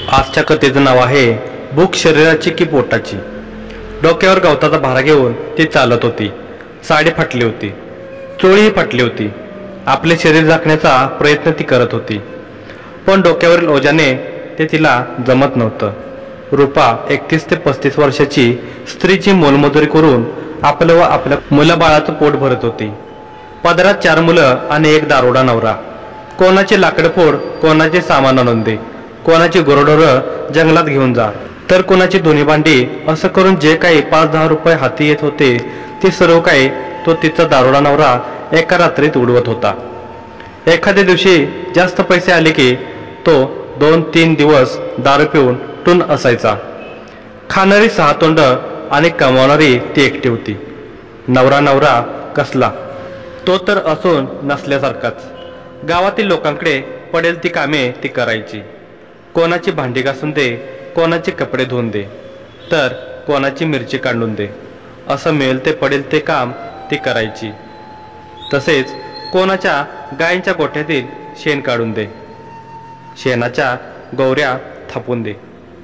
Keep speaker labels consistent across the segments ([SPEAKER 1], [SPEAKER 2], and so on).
[SPEAKER 1] आजच्या कथेचं नाव आहे भूक शरीराची की पोटाची। डोक्यावर गवताचा भारा घेऊन ती चालत होती। साडी फाटली होती, चोळीही फाटली होती। आपले शरीर झाकण्याचा प्रयत्न ती करत होती, पण डोक्यावरील ओझ्याने ते तिला जमत नव्हतं। रूपा 31 ते 35 वर्षाची स्त्रीची मोलमजुरी करून आपलं व आपल्या मुलाबाळाचं पोट भरत होती। पदरात 4 मुलं आणि एक दारोडा नवरा। कोणाचे लाकडफोड, कोणाचे सामान आणून दे, कोणाची गुरढोरं जंगलात घेऊन जा, तर कोणाची धुणी भांडी, असं करून जे काही 5-10 रुपये हाती येत होते ते सर्व काही तो तिचा दारोडा नवरा एका रात्रीत उडवत होता। एखाद्या दिवशी जास्त पैसे आले की तो 2-3 दिवस दारू पिऊन टून असायचा। खाणारी 6 तोंड आणि कमावणारी ती एकटी होती। नवरा कसला, तो तर असून नसल्यासारखाच। गावातील लोकांकडे पडेल ती कामे ती करायची। कोणाची भांडी घासून दे, कोणाचे कपडे धुवून दे, तर कोणाची मिरची काढून दे, असं मिळेल ते पडेल ते काम ती करायची। तसेच कोणाच्या गायींच्या गोठ्यातील शेण काढून दे, शेणाच्या गौऱ्या थापून दे,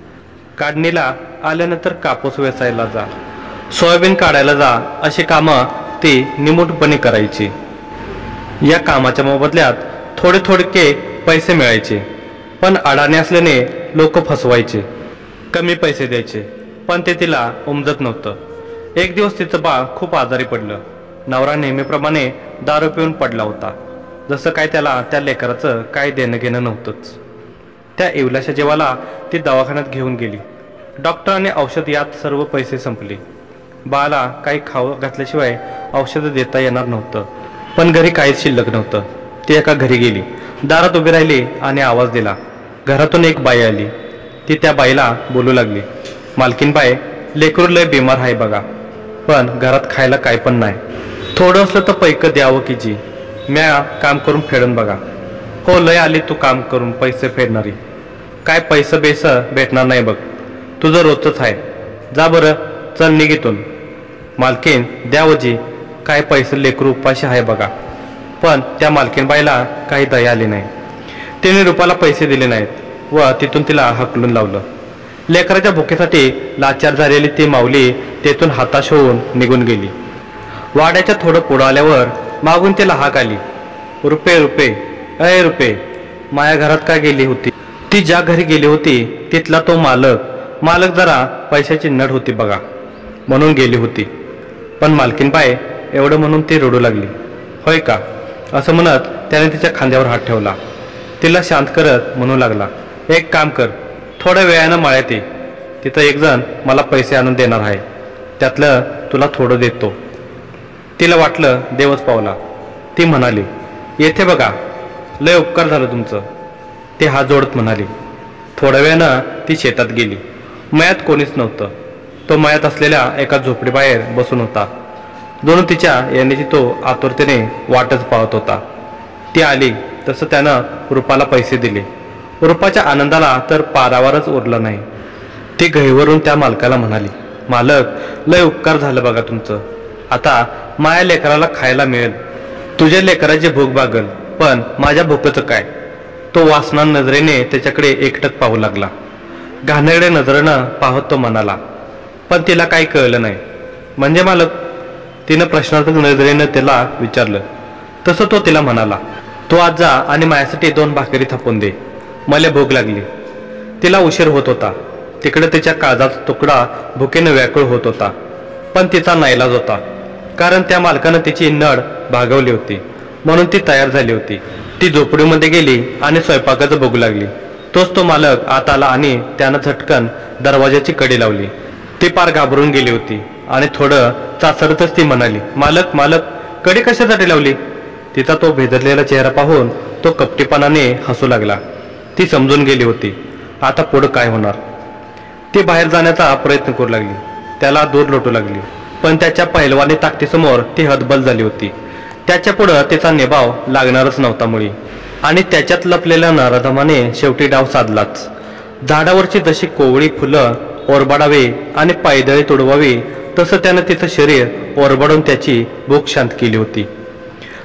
[SPEAKER 1] काढणीला आल्यानंतर कापूस वेचायला जा, सोयाबीन काढायला जा, अशी कामं ती निमूटपणे करायची। या कामाच्या मोबदल्यात थोडे पैसे मिळायचे, पण अडाणी असल्याने लोक फसवायचे, कमी पैसे द्यायचे, पण ते तिला उमजत नव्हतं। एक दिवस तिचं बाळ खूप आजारी पडलं। नवरा नेहमीप्रमाणे दारू पिऊन पडला होता, जसं काय त्याला त्या लेकराचं काय देणं घेणं नव्हतंच। त्या इवल्याशा जीवाला ती दवाखान्यात घेऊन गेली। डॉक्टरांनी औषध यात सर्व पैसे संपले। बाळाला काही खाऊ घातल्याशिवाय औषधं देता येणार नव्हतं, पण घरी काहीच शिल्लक नव्हतं। ती एका घरी गेली, दारात उभी राहिली आणि आवाज दिला। घरातून एक बाई आली। ती त्या बाईला बोलू लागली, मालकीन बाई, लेकरू लय बिमार आहे बघा, पण घरात खायला काय पण नाही। थोडं असलं तर पैक द्यावं की जी, म्या काम करून फेडून बघा। हो, लय आली तू काम करून पैसे फेडणारी, काय पैसे भेटणार नाही बघ, तुझं रोजच आहे, जा बरं, चल निघितून। मालकीन, द्यावं जी, काय पैसे, लेकरू उपाशी आहे बघा। पण त्या मालकीन बाईला काही दया आली नाही। तिने रूपाला पैसे दिले नाहीत व तिथून तिला हकलून लावलं। लेकराच्या भुकेसाठी लाचार झालेली ती माऊली तेथून हताश होऊन निघून गेली। वाड्याच्या थोडं पुढं आल्यावर मागून तिला हाक आली, रुपे अय रुपे, माया घरात का गेली होती? ती ज्या घरी गेली होती तिथला तो मालक जरा पैशाची नड होती बघा, म्हणून गेली होती। पण मालकीन बाई एवढं म्हणून ती रडू लागली। होय का, असं म्हणत त्याने तिच्या खांद्यावर हात ठेवला। तिला शांत करत म्हणू लागला, एक काम कर, थोड्या वेळानं मळ्यात ये, तिथं एक जण मला पैसे आणून देणार आहे, त्यातलं तुला थोडं देतो। तिला वाटलं देवच पावला। ती म्हणाली, येथे बघा, लय उपकार झालं तुमचं। ती हात जोडत म्हणाली। थोड्या वेळानं ती शेतात गेली। मळ्यात कोणीच नव्हतं। तो मळ्यात असलेल्या एका झोपडीबाहेर बसून होता, जणू तिच्या येण्याची तो आतुरतेने वाटच पाहत होता। ती आली तसं त्यानं रूपाला पैसे दिले। रूपाच्या आनंदाला तर पारावरच उरला नाही। ती घाईवरून त्या मालकाला म्हणाली, मालक, लय उपकार झालं बघा तुमचं, आता माझ्या लेकराला खायला मिळेल, तुझ्या लेकराची भूक भागल, पण माझ्या भूकचं काय? तो वासना नजरेने त्याच्याकडे एकटक पाहू लागला। घाणेरड्या नजरेनं पाहत तो म्हणाला, पण तिला काही कळलं नाही। म्हणजे मालक? तिनं प्रश्नार्थक नजरेनं त्याला विचारलं। तसं तो तिला म्हणाला, तू आज जा आणि माझ्यासाठी 2 भाकरी थापून दे, मला भूक लागली। तिला उशीर होत होता। तिकडे तिच्या काळजाचा तुकडा भुकेनं व्याकुळ होत होता, पण तिचा नाईलाज होता, कारण त्या मालकानं तिची नड भागवली होती, म्हणून ती तयार झाली होती। ती झोपडीमध्ये गेली आणि स्वयंपाकाचं बघू लागली। तोच तो मालक आत आला आणि त्यानं झटकन दरवाजाची कडी लावली। ती पार घाबरून गेली होती आणि थोडं चाचरतच ती म्हणाली, मालक, कडी कशासाठी लावली? तिचा तो भेदरलेला चेहरा पाहून तो कपटीपणाने हसू लागला। ती समजून गेली होती आता पुढं काय होणार। ती बाहेर जाण्याचा प्रयत्न करू लागली, त्याला दूर लोटू लागली, पण त्याच्या पहिलवानी ताकदीसमोर ती हतबल झाली होती। त्याच्या पुढं तिचा निभाव लागणारच नव्हता मुळी, आणि त्याच्यात लपलेल्या नराधमाने शेवटी डाव साधलाच। झाडावरची जशी कोवळी फुलं ओरबाडावी आणि पायदळी तुडवावी, तसं त्यानं तिचं शरीर ओरबाडून त्याची भूक शांत केली होती।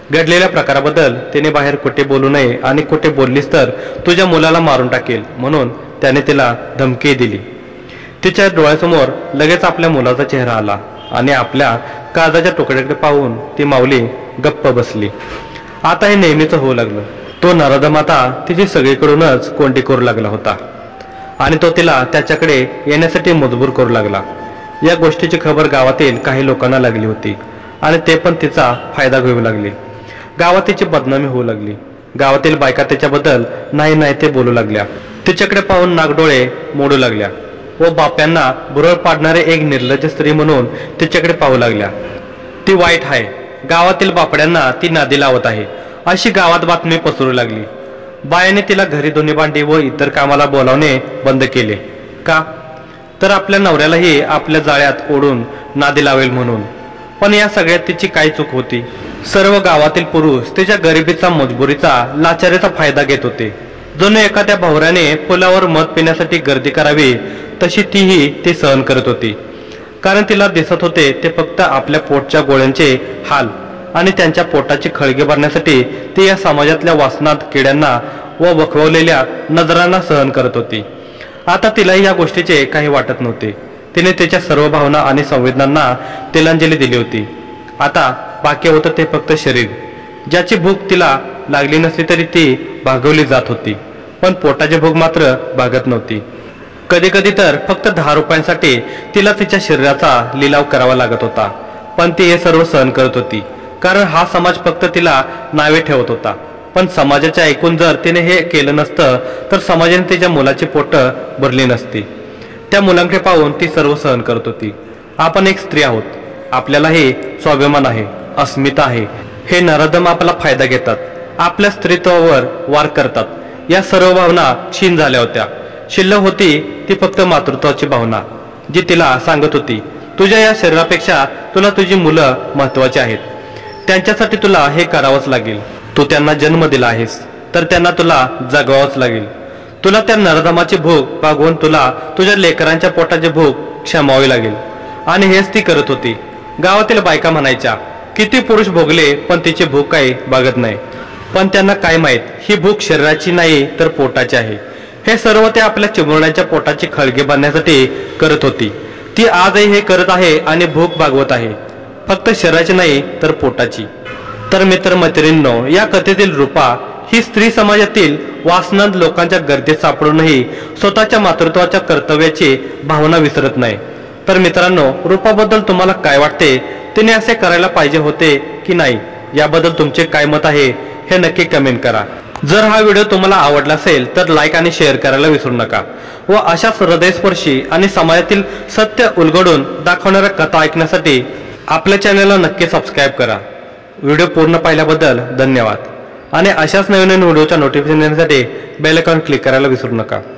[SPEAKER 1] घडलेल्या प्रकाराबद्दल तिने बाहेर कुठे बोलू नये आणि कुठे बोललीस तर तुझ्या मुलाला मारून टाकेल म्हणून त्याने तिला धमकी दिली. तिच्या डोळ्यासमोर लगेच आपल्या मुलाचा चेहरा आला आणि आपल्या काळजाच्या तुकड्याकडे पाहून ती माऊली गप्प बसली. आता हे नेहमीच होऊ लागलं. तो नराधम आता तिची सगळीकडूनच कोंडी करू लागला होता आणि तो तिला त्याच्याकडे येण्यासाठी मजबूर करू लागला. या गोष्टीची खबर गावातील काही लोकांना लागली होती आणि ते पण तिचा फायदा घेऊ लागले. गावात तिची बदनामी होऊ लागली. गावातील बायका तिच्याबद्दल नाही नाही ते बोलू लागल्या. तिच्याकडे पाहून नागडोळे मोडू लागल्या व बाप्यांना बुरळ पाडणारे एक निर्लज्ज स्त्री म्हणून तिच्याकडे पाहू लागल्या. ती वाईट आहे, गावातील बापड्यांना ती नादी लावत आहे अशी गावात बातमी पसरू लागली. बायाने तिला घरी धुणी भांडी व इतर कामाला बोलावणे बंद केले. का तर आपल्या नवऱ्यालाही आपल्या जाळ्यात ओढून नादी लावेल म्हणून. पण या सगळ्यात तिची काय चूक होती? सर्व गावातील पुरुष तिच्या गरिबीचा, मजबुरीचा, लाचारीचा फायदा घेत होते. जणू एखाद्या भावऱ्याने पुलावर मध पिण्यासाठी गर्दी करावी तशी तीही ते सहन करत होती. कारण तिला दिसत होते ते फक्त आपल्या पोटच्या गोळ्यांचे हाल आणि त्यांच्या पोटाची खळगे भरण्यासाठी ती या समाजातल्या वासनात किड्यांना व वखवलेल्या नजरांना सहन करत होती. आता तिलाही या गोष्टीचे काही वाटत नव्हते. तिने तिच्या सर्व भावना आणि संवेदनांना तिलांजली दिली होती. आता बाकी होतं ते फक्त शरीर, ज्याची भूक तिला लागली नसली तरी ती भागवली जात होती. पण पोटाची भूक मात्र भागत नव्हती. कधी कधी तर फक्त 10 रुपयांसाठी तिला तिच्या शरीराचा लिलाव करावा लागत होता. पण ती हे सर्व सहन करत होती कारण हा समाज फक्त तिला नावे ठेवत होता. पण समाजाच्या ऐकून जर तिने हे केलं नसतं तर समाजाने तिच्या मुलाची पोटं भरली नसती. त्या मुलांकडे पाहून ती सर्व सहन करत होती. आपण एक स्त्री आहोत, आपल्यालाही स्वाभिमान आहे, अस्मिता आहे. हे नराधम आपला फायदा घेतात, आपल्या स्त्रीत्वावर वार करतात. या सर्व भावना क्षीण झाल्या होत्या. शिल्लक होती ती फक्त मातृत्वाची भावना, जी तिला सांगत होती तुझ्या या शरीरापेक्षा तुला तुझी मुलं महत्वाची आहेत. त्यांच्यासाठी तुला हे करावंच लागेल. तू त्यांना जन्म दिला आहेस तर त्यांना तुला जगवावंच लागेल. तुला त्या नरधमाची भूक भागवून तुला तुझ्या लेकरांच्या पोटाची भूक क्षमावी लागेल. आणि हेच ती करत होती. गावातील बायका म्हणायच्या किती पुरुष भोगले पण तिची भूक काही भागत नाही. पण त्यांना काय माहित ही भूक शरीराची नाही तर पोटाची आहे. हे सर्व ते आपल्या चिमुरड्यांच्या पोटाची खळगे बांधण्यासाठी करत होती. ती आजही हे करत आहे आणि भूक भागवत आहे, फक्त शरीराची नाही तर पोटाची. तर मित्रमैत्रिणींनो, या कथेतील रूपा ही स्त्री समाजातील वासनांत लोकांच्या गर्दीत सापडूनही स्वतःच्या मातृत्वाच्या कर्तव्याची भावना विसरत नाही. तर मित्रांनो, रूपाबद्दल तुम्हाला काय वाटते? तिने असे करायला पाहिजे होते की नाही? याबद्दल तुमचे काय मत आहे हे नक्की कमेंट करा. जर हा व्हिडिओ तुम्हाला आवडला असेल तर लाईक आणि शेअर करायला विसरू नका. व अशाच हृदयस्पर्शी आणि समाजातील सत्य उलगडून दाखवणाऱ्या कथा ऐकण्यासाठी आपल्या चॅनलला नक्की सबस्क्राईब करा. व्हिडिओ पूर्ण पाहिल्याबद्दल धन्यवाद. आणि अशाच नवीन व्हिडिओच्या नोटिफिकेशन देण्यासाठी बेल आयकॉन क्लिक करायला विसरू नका.